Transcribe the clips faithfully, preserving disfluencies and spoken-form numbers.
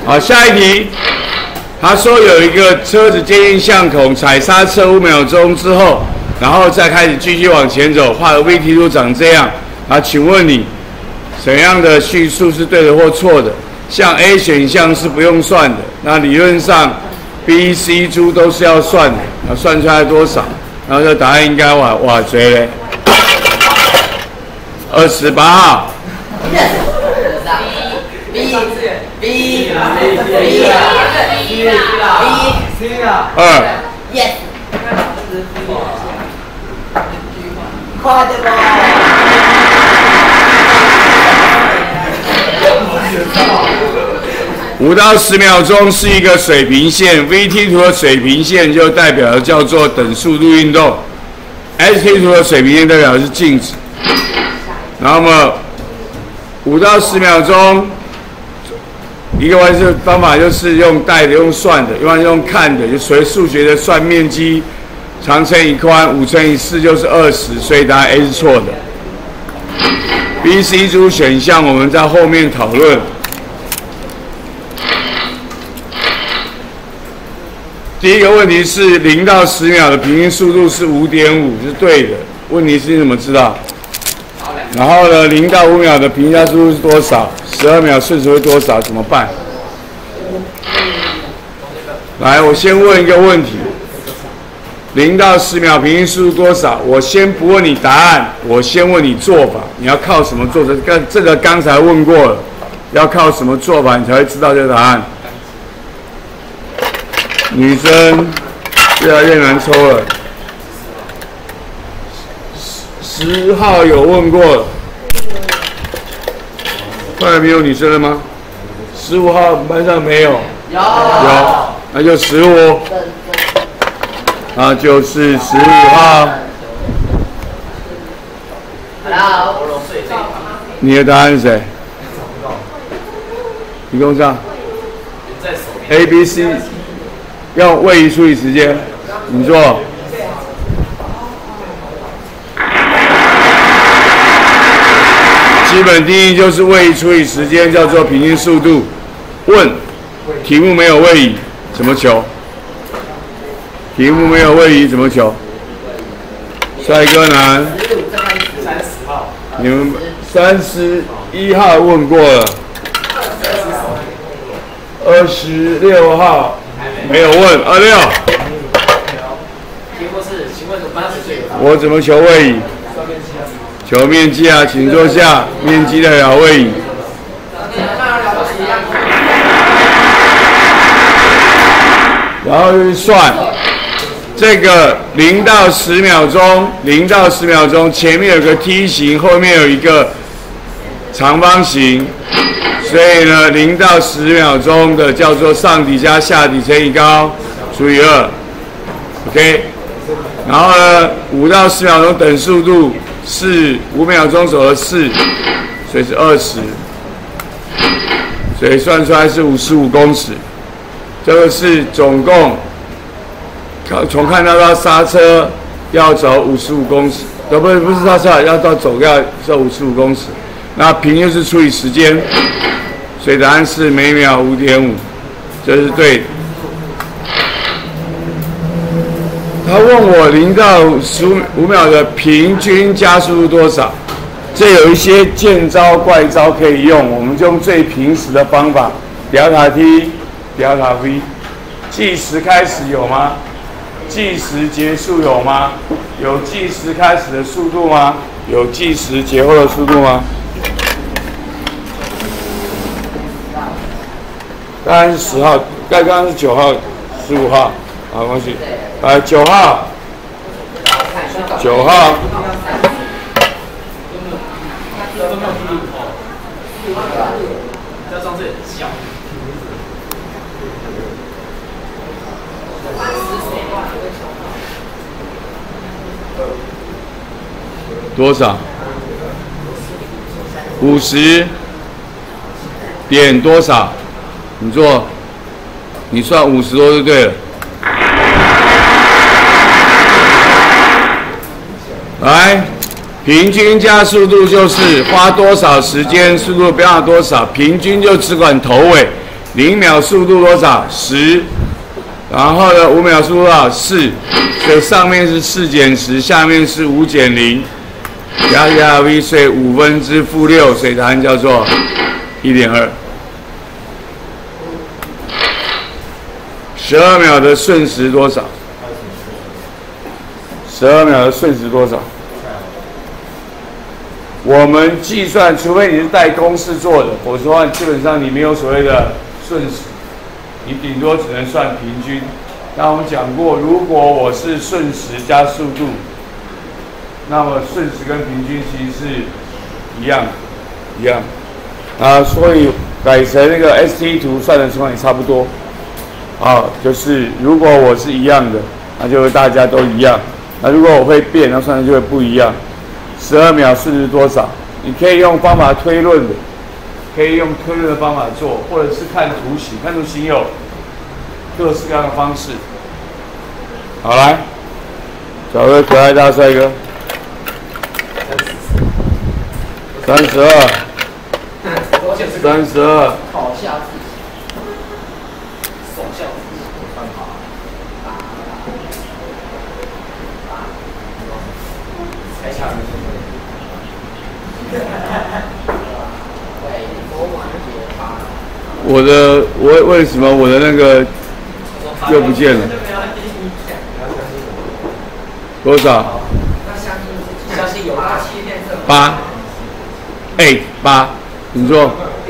好，下一题，他说有一个车子接近巷口，踩刹车五秒钟之后，然后再开始继续往前走，画的 V T 图长这样。啊，请问你怎样的叙述是对的或错的？像 A 选项是不用算的，那理论上 B、C 猪都是要算的，啊，算出来多少？然后这答案应该哇哇谁嘞？二十八号。B B B B 二。Yes。快点吧！五到十秒钟是一个水平线 ，V T 图的水平线就代表的叫做等速度运动 ，S T 图的水平线代表的是静止。那么五到十秒钟，一个完式方法就是用带的、用算的，一般用看的，就随数学的算面积，长乘以宽，五乘以四就是二十，所以答案 A 是错的。B、C 组选项我们在后面讨论。第一个问题是零到十秒的平均速度是 五点五， 是对的。问题是你怎么知道？然后呢，零到五秒的平均加速度是多少？十二秒瞬时会多少？怎么办？来，我先问一个问题：零到十秒平均速度多少？我先不问你答案，我先问你做法。你要靠什么做的？刚这个刚才问过了，要靠什么做法你才会知道这个答案？女生越来越难抽了。十号有问过了，后来没有女生了吗？十五号班上没有？有，有，那就十五，那就是十五号。你的答案是谁？提供上 A、B、C。用位移处理时间，你做。基本定义就是位移处理时间叫做平均速度。问，题目没有位移，怎么求？题目没有位移，怎么求？帅哥男，你们三十一号问过了，二十六号。没有问二六，我怎么求位移？求面积啊，请坐下。面积代表位移。然后去算这个零到十秒钟，零到十秒钟前面有个梯形，后面有一个长方形。所以呢，零到十秒钟的叫做上底加下底乘以高除以二 ，OK。然后呢，五到十秒钟等速度是五秒钟走了四，所以是二十，所以算出来是五十五公尺。这个是总共从看到到刹车要走五十五公尺，呃，不是不是刹车，要到走要走五十五公尺。那平均是除以时间。所以答案是每秒 五点五， 这是对的。他问我零到十五秒的平均加速度多少？这有一些见招怪招可以用，我们就用最平时的方法，delta t、delta v。计时开始有吗？计时结束有吗？有计时开始的速度吗？有计时结后的速度吗？刚刚是十号，刚刚是九号、十五号，好，没关系。来，九号，九号，多少？五十点多少？你做，你算五十多就对了。来，平均加速度就是花多少时间，速度变化多少，平均就只管头尾， 零秒速度多少？十。然后呢，五秒速度多少？四。所以上面是四减十，下面是五减零，加加 v， 所以五分之负六，所以答案叫做一点二。十二秒的瞬时多少？十二秒的瞬时多少？我们计算，除非你是带公式做的，否则的话，基本上你没有所谓的瞬时，你顶多只能算平均。那我们讲过，如果我是瞬时加速度，那么瞬时跟平均其实是一样的，一样啊，所以改成那个 S T 图算的情况也差不多。啊，就是如果我是一样的，那就大家都一样。那如果我会变，那算的就会不一样。十二秒瞬时多少？你可以用方法推论的，可以用推论的方法做，或者是看图形，看图形有各式各样的方式。好，来，找个可爱大帅哥。三十二，三十二。我的我为什么我的那个又不见了？多少？八 ，eight 八，你说？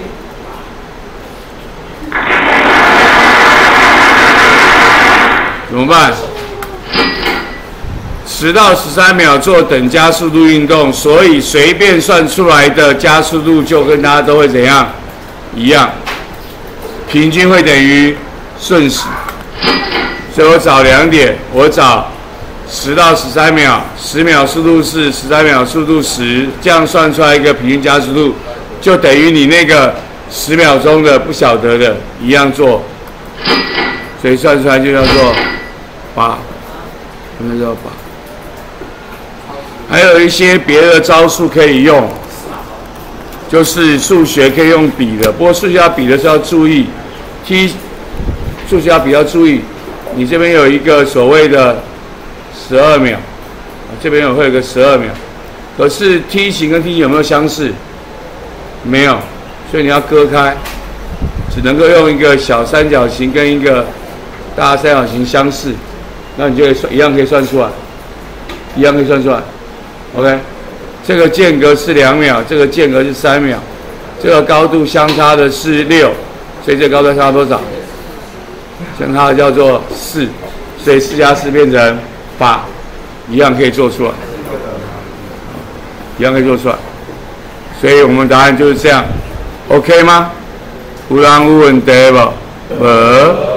怎么办？十到十三秒做等加速度运动，所以随便算出来的加速度就跟大家都会怎样一样。平均会等于瞬时，所以我找两点，我找十到十三秒，十秒速度是十三秒速度十，这样算出来一个平均加速度，就等于你那个十秒钟的不晓得的一样做，所以算出来就叫做八，那叫八。还有一些别的招数可以用，就是数学可以用比的，不过数学要比的时候要注意。T 数学要比较注意，你这边有一个所谓的十二秒，这边有会有个十二秒，可是梯形跟梯形有没有相似？没有，所以你要割开，只能够用一个小三角形跟一个大三角形相似，那你就可以算一样可以算出来，一样可以算出来。OK， 这个间隔是两秒，这个间隔是三秒，这个高度相差的是六。所以这高度相差多少？相差的叫做四，所以四加四变成八，一样可以做出来，一样可以做出来。所以我们答案就是这样 ，OK 吗？有人有问题无？无。